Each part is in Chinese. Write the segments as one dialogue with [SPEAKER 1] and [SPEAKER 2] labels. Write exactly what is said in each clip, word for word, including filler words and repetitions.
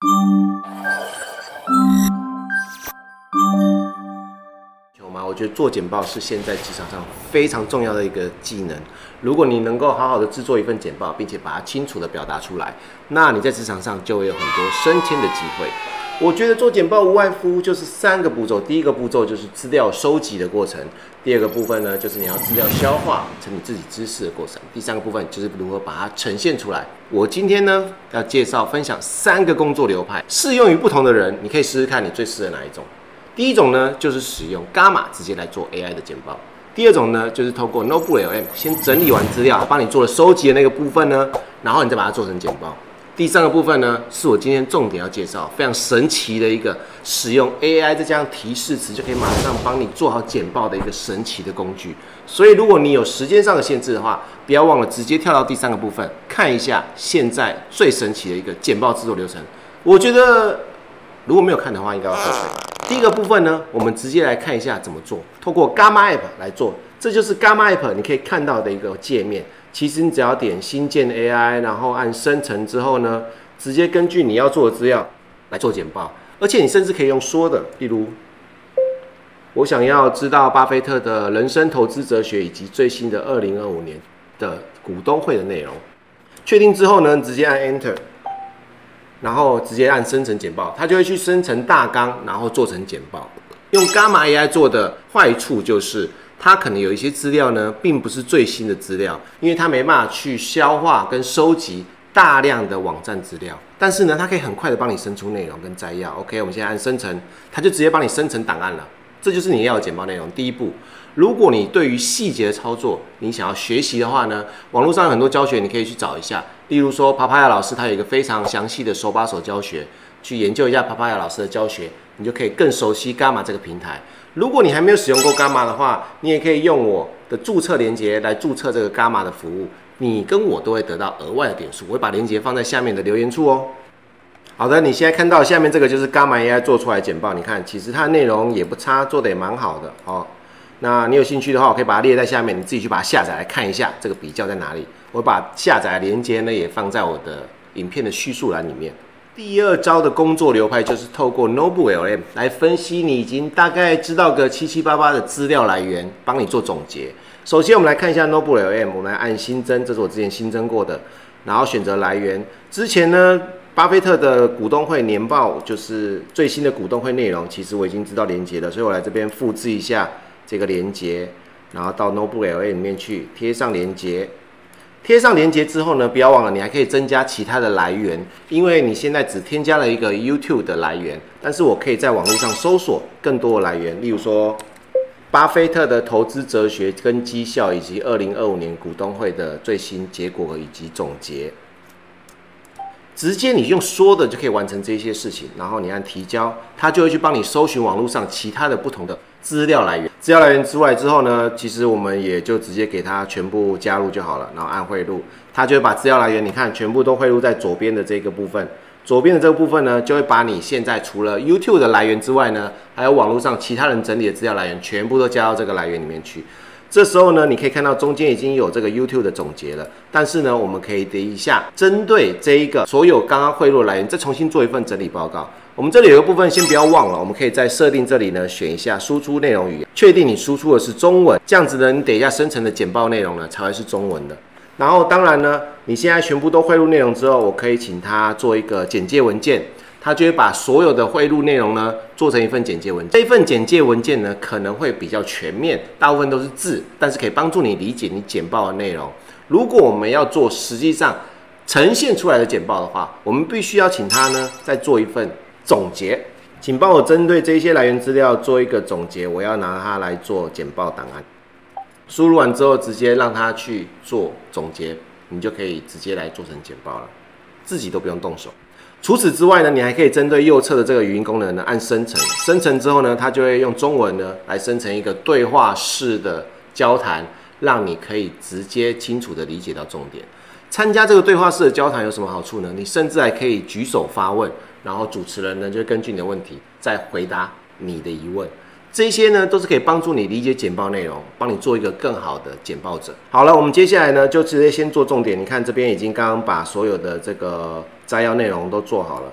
[SPEAKER 1] 有吗？我觉得做简报是现在职场上非常重要的一个技能。如果你能够好好的制作一份简报，并且把它清楚的表达出来，那你在职场上就会有很多升迁的机会。我觉得做简报无外乎就是三个步骤，第一个步骤就是资料收集的过程，第二个部分呢就是你要资料消化成你自己知识的过程，第三个部分就是如何把它呈现出来。我今天呢要介绍分享三个工作流派，适用于不同的人，你可以试试看你最适合哪一种。第一种呢就是使用 Gamma 直接来做 A I 的简报，第二种呢就是透过 NotebookLM 先整理完资料，帮你做了收集的那个部分呢，然后你再把它做成简报。第三个部分呢，是我今天重点要介绍非常神奇的一个使用 A I 再加上提示词就可以马上帮你做好简报的一个神奇的工具。所以如果你有时间上的限制的话，不要忘了直接跳到第三个部分，看一下现在最神奇的一个简报制作流程。我觉得如果没有看的话，应该要后悔。第一个部分呢，我们直接来看一下怎么做，透过 Gamma App 来做，这就是 Gamma App 你可以看到的一个界面。其实你只要点新建 A I， 然后按生成之后呢，直接根据你要做的资料来做简报，而且你甚至可以用说的，例如我想要知道巴菲特的人生投资哲学以及最新的二零二五年的股东会的内容。确定之后呢，直接按 Enter， 然后直接按生成简报，它就会去生成大纲，然后做成简报。用 Gamma A I 做的坏处就是它可能有一些资料呢，并不是最新的资料，因为它没办法去消化跟收集大量的网站资料。但是呢，它可以很快的帮你生出内容跟摘要。OK， 我们现在按生成，它就直接帮你生成档案了。这就是你要的简报内容。第一步，如果你对于细节的操作你想要学习的话呢，网络上有很多教学，你可以去找一下。例如说，Papaya老师他有一个非常详细的手把手教学，去研究一下 Papaya老师的教学，你就可以更熟悉 Gamma 这个平台。如果你还没有使用过 Gamma 的话，你也可以用我的注册连结来注册这个 Gamma 的服务，你跟我都会得到额外的点数。我会把连结放在下面的留言处哦。好的，你现在看到下面这个就是 Gamma A I 做出来的简报，你看其实它的内容也不差，做的也蛮好的哦。那你有兴趣的话，我可以把它列在下面，你自己去把它下载来看一下，这个比较在哪里。我把下载的连结呢也放在我的影片的叙述栏里面。第二招的工作流派就是透过 NotebookLM 来分析你已经大概知道个七七八八的资料来源，帮你做总结。首先我们来看一下 NotebookLM， 我们来按新增，这是我之前新增过的，然后选择来源。之前呢，巴菲特的股东会年报就是最新的股东会内容，其实我已经知道连结了，所以我来这边复制一下这个连结，然后到 NotebookLM 里面去贴上连结。贴上连结之后呢，不要忘了，你还可以增加其他的来源，因为你现在只添加了一个 YouTube 的来源，但是我可以在网络上搜索更多的来源，例如说巴菲特的投资哲学跟绩效，以及二零二五年股东会的最新结果以及总结。直接你用说的就可以完成这些事情，然后你按提交，它就会去帮你搜寻网络上其他的不同的资料来源。资料来源之外之后呢，其实我们也就直接给它全部加入就好了，然后按汇入，它就会把资料来源，你看全部都汇入在左边的这个部分。左边的这个部分呢，就会把你现在除了 YouTube 的来源之外呢，还有网络上其他人整理的资料来源，全部都加到这个来源里面去。这时候呢，你可以看到中间已经有这个 YouTube 的总结了，但是呢，我们可以等一下针对这一个所有刚刚汇入的来源，再重新做一份整理报告。我们这里有一个部分先不要忘了，我们可以在设定这里呢选一下输出内容语言，确定你输出的是中文，这样子呢，你等一下生成的简报内容呢才会是中文的。然后当然呢，你现在全部都汇入内容之后，我可以请他做一个简介文件。他就会把所有的汇入内容呢做成一份简介文件。这一份简介文件呢可能会比较全面，大部分都是字，但是可以帮助你理解你简报的内容。如果我们要做实际上呈现出来的简报的话，我们必须要请他呢再做一份总结。请帮我针对这些来源资料做一个总结，我要拿它来做简报档案。输入完之后，直接让它去做总结，你就可以直接来做成简报了，自己都不用动手。除此之外呢，你还可以针对右侧的这个语音功能呢，按生成，生成之后呢，它就会用中文呢来生成一个对话式的交谈，让你可以直接清楚的理解到重点。参加这个对话式的交谈有什么好处呢？你甚至还可以举手发问，然后主持人呢就会根据你的问题再回答你的疑问。这些呢都是可以帮助你理解简报内容，帮你做一个更好的简报者。好了，我们接下来呢就直接先做重点。你看这边已经刚刚把所有的这个摘要内容都做好了。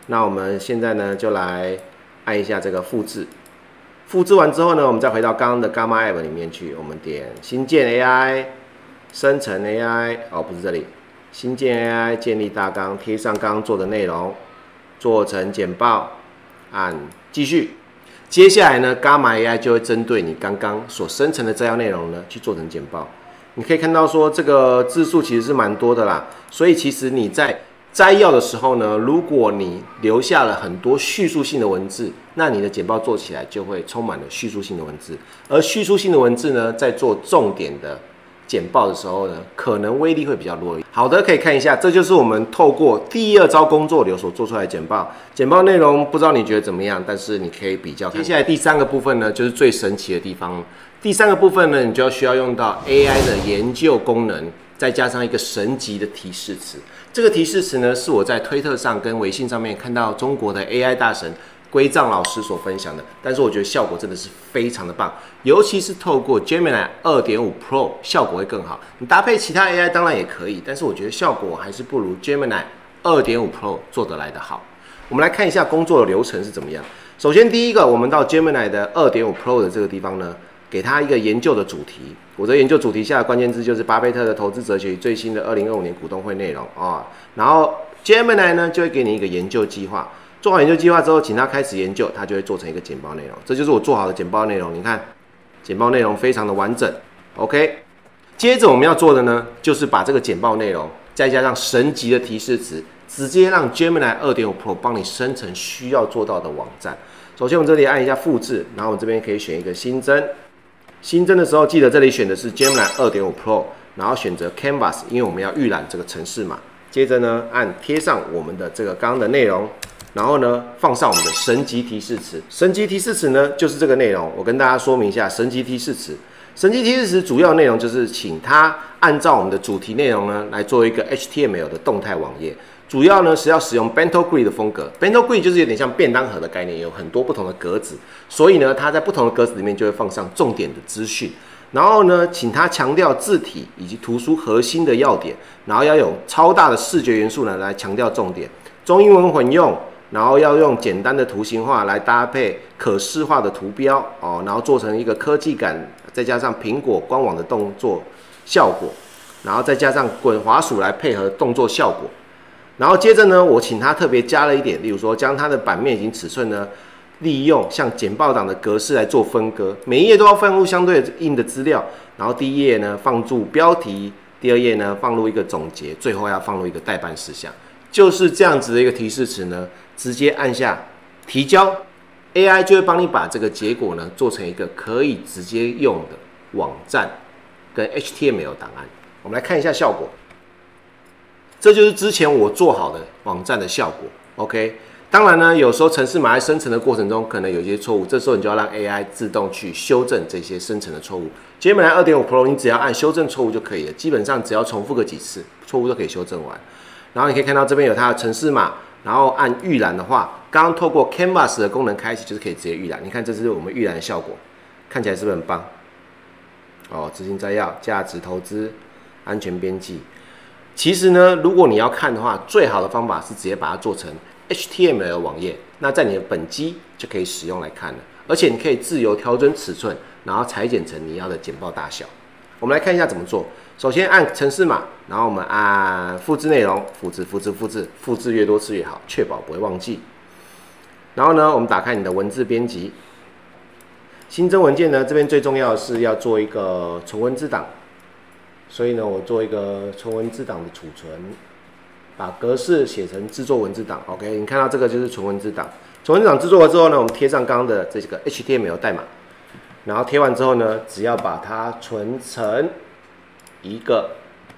[SPEAKER 1] 那我们现在呢就来按一下这个复制，复制完之后呢，我们再回到刚刚的 Gamma App 里面去，我们点新建 A I， 生成 A I， 哦不是这里，新建 A I， 建立大纲，贴上刚刚做的内容，做成简报，按继续。接下来呢 ，Gamma A I 就会针对你刚刚所生成的摘要内容呢去做成简报。你可以看到说这个字数其实是蛮多的啦，所以其实你在摘要的时候呢，如果你留下了很多叙述性的文字，那你的简报做起来就会充满了叙述性的文字。而叙述性的文字呢，在做重点的简报的时候呢，可能威力会比较弱一点。好的，可以看一下，这就是我们透过第二招工作流所做出来的简报。简报内容不知道你觉得怎么样，但是你可以比较看。接下来第三个部分呢，就是最神奇的地方。第三个部分呢，你就要需要用到 A I 的研究功能，再加上一个神级的提示词。这个提示词呢，是我在推特上跟微信上面看到中国的 A I 大神归藏老师所分享的，但是我觉得效果真的是非常的棒，尤其是透过 Gemini 二点五 Pro 效果会更好。你搭配其他 A I 当然也可以，但是我觉得效果还是不如 Gemini 二点五 Pro 做得来的好。我们来看一下工作的流程是怎么样。首先第一个，我们到 Gemini 的 二点五 Pro 的这个地方呢，给它一个研究的主题。我的研究主题下的关键字就是巴菲特的投资哲学与最新的二零二五年股东会内容啊、哦。然后 Gemini 呢就会给你一个研究计划。做好研究计划之后，请他开始研究，他就会做成一个简报内容。这就是我做好的简报内容。你看，简报内容非常的完整。OK， 接着我们要做的呢，就是把这个简报内容再加上神级的提示词，直接让 Gemini 二点五 Pro 帮你生成需要做到的网站。首先，我们这里按一下复制，然后我这边可以选一个新增。新增的时候，记得这里选的是 Gemini 二点五 Pro， 然后选择 Canvas， 因为我们要预览这个程式码。接着呢，按贴上我们的这个刚刚的内容，然后呢，放上我们的神级提示词。神级提示词呢，就是这个内容。我跟大家说明一下，神级提示词。神级提示词主要内容就是请它按照我们的主题内容呢，来做一个 H T M L 的动态网页。主要呢是要使用 Bento Grid 的风格。Bento Grid 就是有点像便当盒的概念，有很多不同的格子，所以呢，它在不同的格子里面就会放上重点的资讯。然后呢，请它强调字体以及图书核心的要点，然后要有超大的视觉元素呢来强调重点，中英文混用，然后要用简单的图形化来搭配可视化的图标哦，然后做成一个科技感，再加上苹果官网的动作效果，然后再加上滚滑鼠来配合动作效果。然后接着呢，我请他特别加了一点，例如说将它的版面以及尺寸呢，利用像简报档的格式来做分割，每一页都要放入相对应的资料，然后第一页呢放入标题，第二页呢放入一个总结，最后要放入一个待办事项，就是这样子的一个提示词呢，直接按下提交 ，A I 就会帮你把这个结果呢做成一个可以直接用的网站跟 H T M L 档案。我们来看一下效果。这就是之前我做好的网站的效果 ，OK。当然呢，有时候程式码在生成的过程中可能有一些错误，这时候你就要让 A I 自动去修正这些生成的错误。Gemini 二点五 Pro 你只要按修正错误就可以了，基本上只要重复个几次，错误都可以修正完。然后你可以看到这边有它的程式码，然后按预览的话，刚刚透过 Canvas 的功能开启，就是可以直接预览。你看，这是我们预览的效果，看起来是不是很棒？哦，执行摘要、价值投资、安全编辑。其实呢，如果你要看的话，最好的方法是直接把它做成 H T M L 网页，那在你的本机就可以使用来看了。而且你可以自由调整尺寸，然后裁剪成你要的简报大小。我们来看一下怎么做。首先按程式码，然后我们按复制内容，复制、复制、复制，复制越多次越好，确保不会忘记。然后呢，我们打开你的文字编辑，新增文件呢，这边最重要的是要做一个纯文字档。所以呢，我做一个纯文字档的储存，把格式写成制作文字档。OK， 你看到这个就是纯文字档。纯文字档制作了之后呢，我们贴上刚刚的这个 H T M L 代码，然后贴完之后呢，只要把它存成一个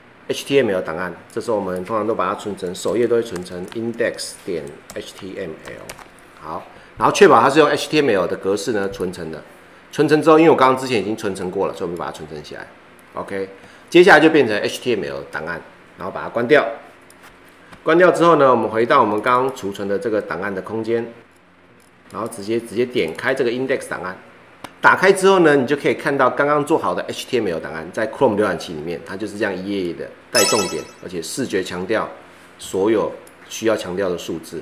[SPEAKER 1] H T M L 档案。这时候我们通常都把它存成首页都会存成 index 点 H T M L。好，然后确保它是用 H T M L 的格式呢存成的。存成之后，因为我刚刚之前已经存成过了，所以我们把它存成起来。OK。接下来就变成 H T M L 档案，然后把它关掉。关掉之后呢，我们回到我们刚刚储存的这个档案的空间，然后直接直接点开这个 index 档案。打开之后呢，你就可以看到刚刚做好的 H T M L 档案在 Chrome 浏览器里面，它就是这样一页页的带重点，而且视觉强调所有需要强调的数字。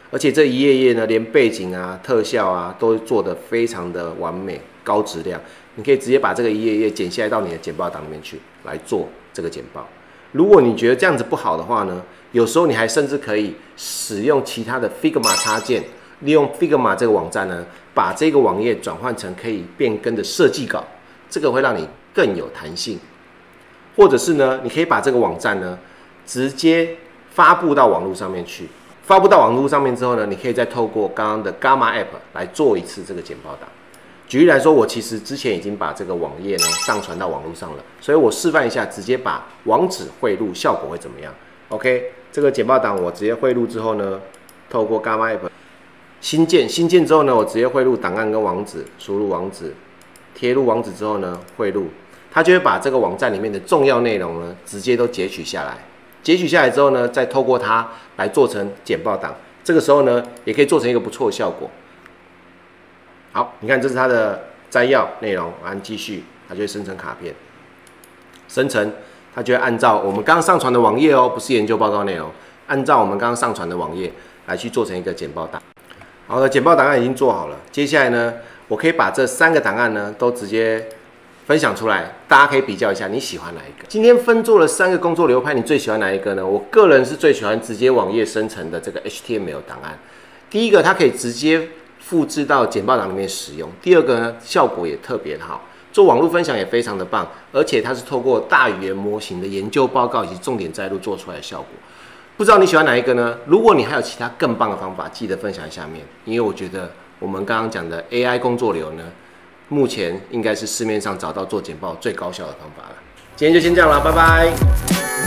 [SPEAKER 1] 而且这一页页呢，连背景啊、特效啊都做得非常的完美、高质量。你可以直接把这个一页页剪下来到你的简报档里面去来做这个简报。如果你觉得这样子不好的话呢，有时候你还甚至可以使用其他的 Figma 插件，利用 Figma 这个网站呢，把这个网页转换成可以变更的设计稿，这个会让你更有弹性。或者是呢，你可以把这个网站呢直接发布到网络上面去。发布到网络上面之后呢，你可以再透过刚刚的 Gamma App 来做一次这个简报档。举例来说，我其实之前已经把这个网页呢上传到网络上了，所以我示范一下，直接把网址汇入，效果会怎么样 ？OK， 这个简报档我直接汇入之后呢，透过 Gamma App 新建，新建之后呢，我直接汇入档案跟网址，输入网址，贴入网址之后呢，汇入，它就会把这个网站里面的重要内容呢，直接都截取下来。截取下来之后呢，再透过它来做成简报档，这个时候呢，也可以做成一个不错的效果。好，你看这是它的摘要内容，按继续，它就会生成卡片。生成，它就会按照我们刚刚上传的网页哦，不是研究报告内容，按照我们刚刚上传的网页来去做成一个简报档。好的，简报档案已经做好了，接下来呢，我可以把这三个档案呢都直接分享出来，大家可以比较一下你喜欢哪一个。今天分做了三个工作流派，你最喜欢哪一个呢？我个人是最喜欢直接网页生成的这个 H T M L 档案。第一个，它可以直接复制到简报档里面使用。第二个呢，效果也特别好，做网络分享也非常的棒，而且它是透过大语言模型的研究报告以及重点摘录做出来的效果。不知道你喜欢哪一个呢？如果你还有其他更棒的方法，记得分享在下面，因为我觉得我们刚刚讲的 A I 工作流呢，目前应该是市面上找到做简报最高效的方法了。今天就先这样了，拜拜。